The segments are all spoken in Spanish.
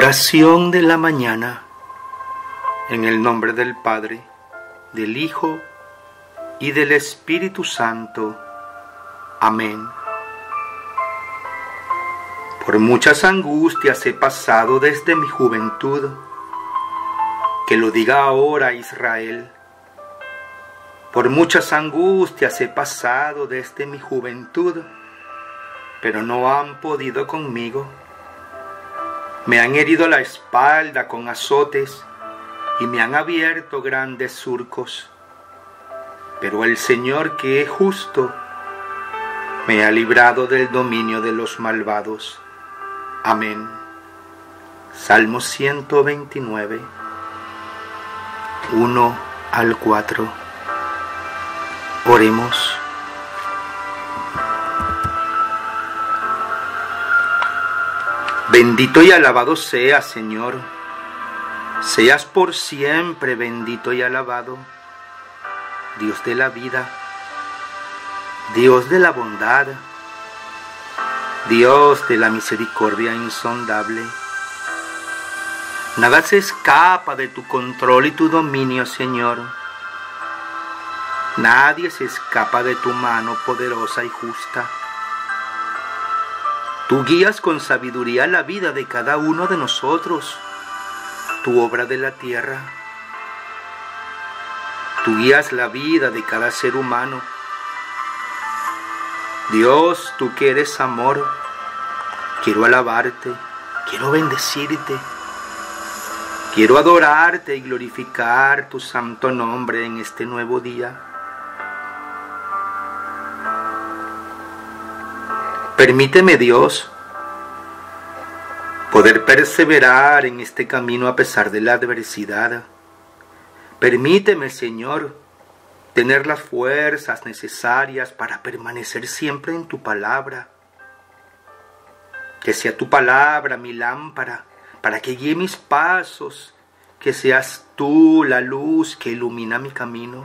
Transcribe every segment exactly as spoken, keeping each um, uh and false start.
Oración de la mañana. En el nombre del Padre, del Hijo y del Espíritu Santo. Amén. Por muchas angustias he pasado desde mi juventud. Que lo diga ahora Israel. Por muchas angustias he pasado desde mi juventud, pero no han podido conmigo. Me han herido la espalda con azotes y me han abierto grandes surcos. Pero el Señor, que es justo, me ha librado del dominio de los malvados. Amén. Salmo ciento veintinueve, uno al cuatro. Oremos. Bendito y alabado seas, Señor. Seas por siempre bendito y alabado, Dios de la vida, Dios de la bondad, Dios de la misericordia insondable. Nada se escapa de tu control y tu dominio, Señor. Nadie se escapa de tu mano poderosa y justa. Tú guías con sabiduría la vida de cada uno de nosotros, tu obra de la tierra. Tú guías la vida de cada ser humano. Dios, tú que eres amor, quiero alabarte, quiero bendecirte, quiero adorarte y glorificar tu santo nombre en este nuevo día. Permíteme, Dios, poder perseverar en este camino a pesar de la adversidad. Permíteme, Señor, tener las fuerzas necesarias para permanecer siempre en tu palabra. Que sea tu palabra mi lámpara, para que guíe mis pasos, que seas tú la luz que ilumina mi camino.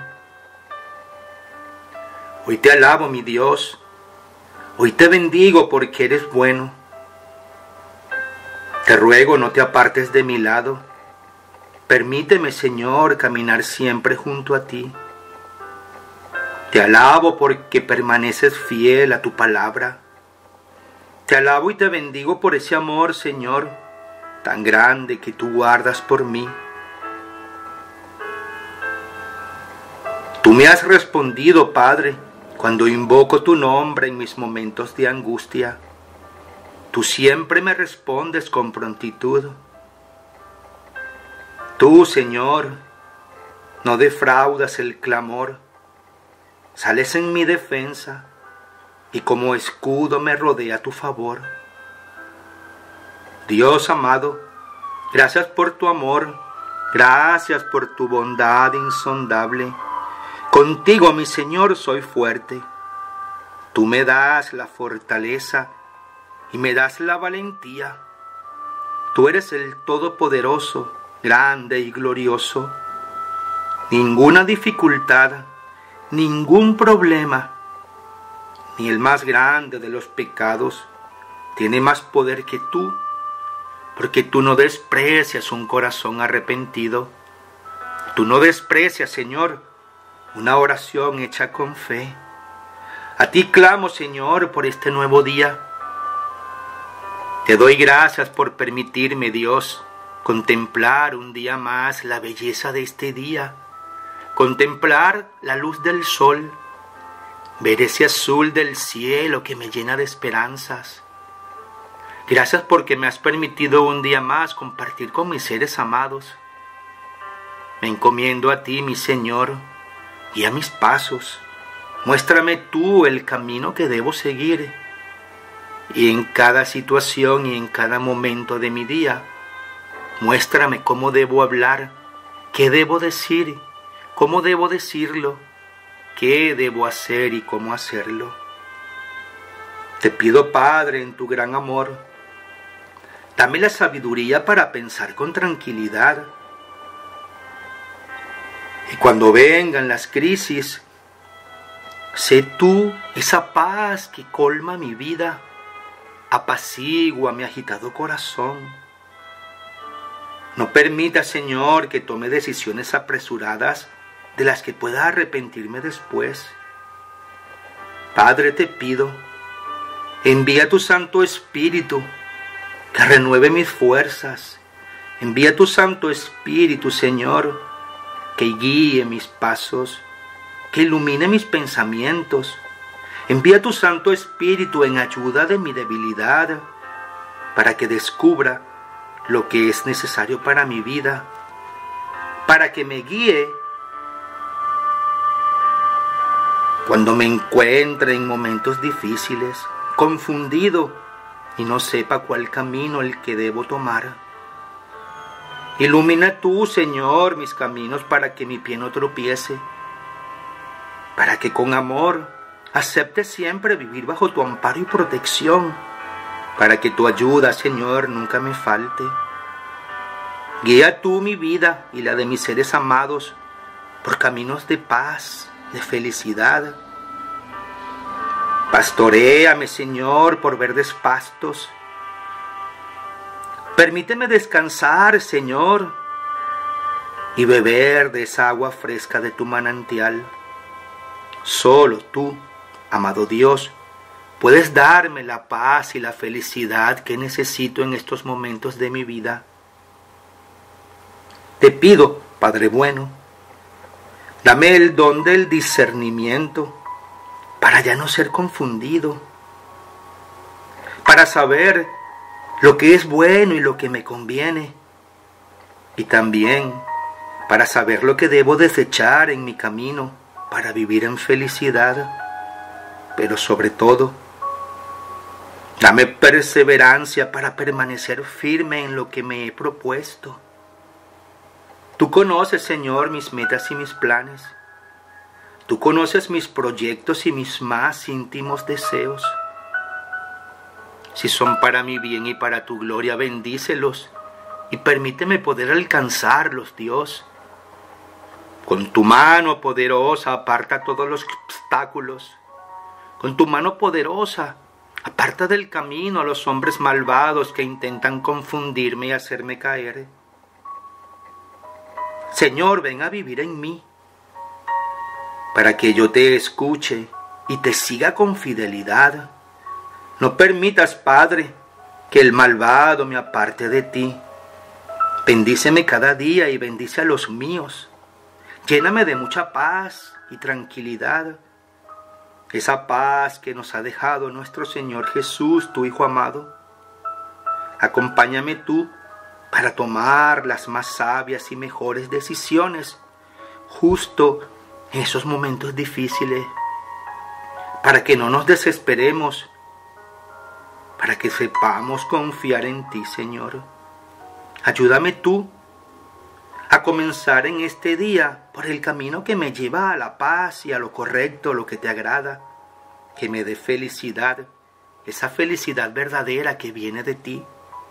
Hoy te alabo, mi Dios. Hoy te bendigo porque eres bueno. Te ruego no te apartes de mi lado. Permíteme, Señor, caminar siempre junto a ti. Te alabo porque permaneces fiel a tu palabra. Te alabo y te bendigo por ese amor, Señor, tan grande que tú guardas por mí. Tú me has respondido, Padre, cuando invoco tu nombre en mis momentos de angustia. Tú siempre me respondes con prontitud. Tú, Señor, no defraudas el clamor. Sales en mi defensa y como escudo me rodea tu favor. Dios amado, gracias por tu amor, gracias por tu bondad insondable. Contigo, mi Señor, soy fuerte. Tú me das la fortaleza y me das la valentía. Tú eres el Todopoderoso, grande y glorioso. Ninguna dificultad, ningún problema, ni el más grande de los pecados tiene más poder que tú, porque tú no desprecias un corazón arrepentido. Tú no desprecias, Señor, una oración hecha con fe. A ti clamo, Señor, por este nuevo día. Te doy gracias por permitirme, Dios, contemplar un día más la belleza de este día, contemplar la luz del sol, ver ese azul del cielo que me llena de esperanzas. Gracias porque me has permitido un día más compartir con mis seres amados. Me encomiendo a ti, mi Señor, guía mis pasos, muéstrame tú el camino que debo seguir. Y en cada situación y en cada momento de mi día, muéstrame cómo debo hablar, qué debo decir, cómo debo decirlo, qué debo hacer y cómo hacerlo. Te pido, Padre, en tu gran amor, dame la sabiduría para pensar con tranquilidad. Y cuando vengan las crisis, sé tú esa paz que colma mi vida, apacigua mi agitado corazón. No permita, Señor, que tome decisiones apresuradas de las que pueda arrepentirme después. Padre, te pido, envía tu Santo Espíritu que renueve mis fuerzas. Envía tu Santo Espíritu, Señor, que guíe mis pasos, que ilumine mis pensamientos. Envía tu Santo Espíritu en ayuda de mi debilidad, para que descubra lo que es necesario para mi vida, para que me guíe cuando me encuentre en momentos difíciles, confundido y no sepa cuál camino el que debo tomar. Ilumina tú, Señor, mis caminos para que mi pie no tropiece, para que con amor acepte siempre vivir bajo tu amparo y protección, para que tu ayuda, Señor, nunca me falte. Guía tú mi vida y la de mis seres amados por caminos de paz, de felicidad. Pastoréame, Señor, por verdes pastos. Permíteme descansar, Señor, y beber de esa agua fresca de tu manantial. Solo tú, amado Dios, puedes darme la paz y la felicidad que necesito en estos momentos de mi vida. Te pido, Padre bueno, dame el don del discernimiento para ya no ser confundido, para saber lo que es bueno y lo que me conviene, y también para saber lo que debo desechar en mi camino para vivir en felicidad, pero sobre todo, dame perseverancia para permanecer firme en lo que me he propuesto. Tú conoces, Señor, mis metas y mis planes. Tú conoces mis proyectos y mis más íntimos deseos. Si son para mi bien y para tu gloria, bendícelos y permíteme poder alcanzarlos, Dios. Con tu mano poderosa aparta todos los obstáculos. Con tu mano poderosa aparta del camino a los hombres malvados que intentan confundirme y hacerme caer. Señor, ven a vivir en mí, para que yo te escuche y te siga con fidelidad. No permitas, Padre, que el malvado me aparte de ti. Bendíceme cada día y bendice a los míos. Lléname de mucha paz y tranquilidad. Esa paz que nos ha dejado nuestro Señor Jesús, tu Hijo amado. Acompáñame tú para tomar las más sabias y mejores decisiones, justo en esos momentos difíciles, para que no nos desesperemos, para que sepamos confiar en ti, Señor. Ayúdame tú a comenzar en este día por el camino que me lleva a la paz y a lo correcto, lo que te agrada, que me dé felicidad, esa felicidad verdadera que viene de ti.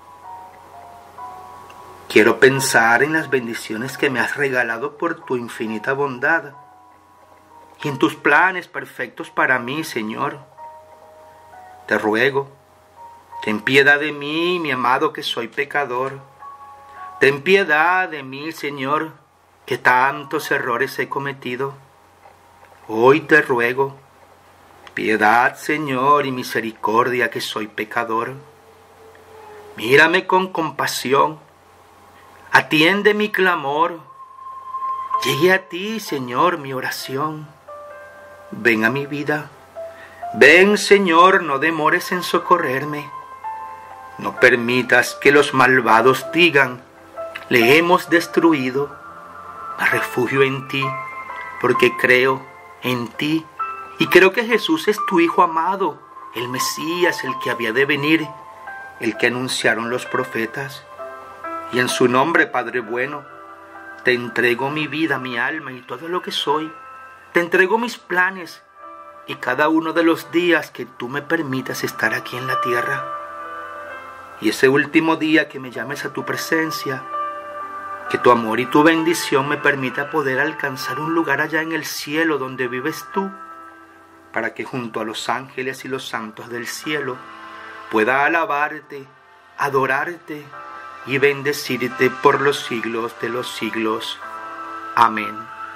Quiero pensar en las bendiciones que me has regalado por tu infinita bondad y en tus planes perfectos para mí, Señor. Te ruego, ten piedad de mí, mi amado, que soy pecador. Ten piedad de mí, Señor, que tantos errores he cometido. Hoy te ruego, piedad, Señor, y misericordia, que soy pecador. Mírame con compasión. Atiende mi clamor. Llegue a ti, Señor, mi oración. Ven a mi vida. Ven, Señor, no demores en socorrerme. No permitas que los malvados digan, le hemos destruido. Me refugio en ti, porque creo en ti. Y creo que Jesús es tu Hijo amado, el Mesías, el que había de venir, el que anunciaron los profetas. Y en su nombre, Padre bueno, te entrego mi vida, mi alma y todo lo que soy. Te entrego mis planes y cada uno de los días que tú me permitas estar aquí en la tierra. Y ese último día que me llames a tu presencia, que tu amor y tu bendición me permita poder alcanzar un lugar allá en el cielo donde vives tú, para que junto a los ángeles y los santos del cielo pueda alabarte, adorarte y bendecirte por los siglos de los siglos. Amén.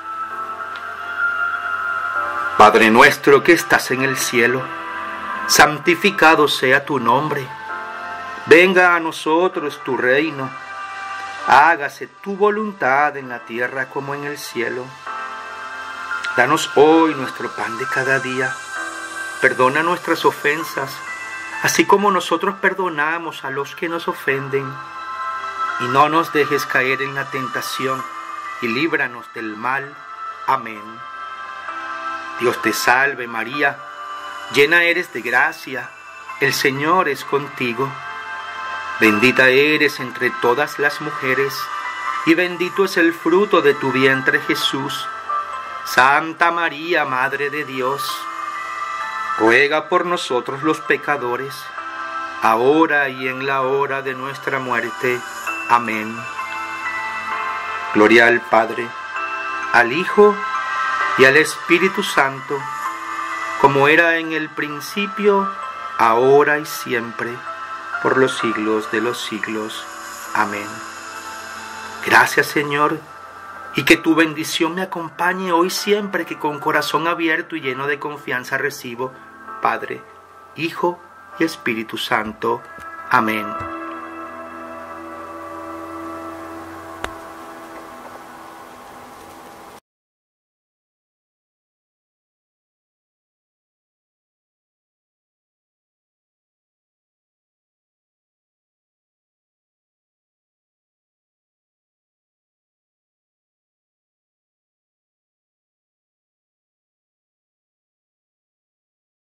Padre nuestro que estás en el cielo, santificado sea tu nombre. Venga a nosotros tu reino. Hágase tu voluntad en la tierra como en el cielo. Danos hoy nuestro pan de cada día. Perdona nuestras ofensas, así como nosotros perdonamos a los que nos ofenden. Y no nos dejes caer en la tentación, y líbranos del mal. Amén. Dios te salve María, llena eres de gracia, el Señor es contigo. Bendita eres entre todas las mujeres, y bendito es el fruto de tu vientre Jesús. Santa María, Madre de Dios, ruega por nosotros los pecadores, ahora y en la hora de nuestra muerte. Amén. Gloria al Padre, al Hijo y al Espíritu Santo, como era en el principio, ahora y siempre, por los siglos de los siglos. Amén. Gracias, Señor, y que tu bendición me acompañe hoy siempre, que con corazón abierto y lleno de confianza recibo, Padre, Hijo y Espíritu Santo. Amén.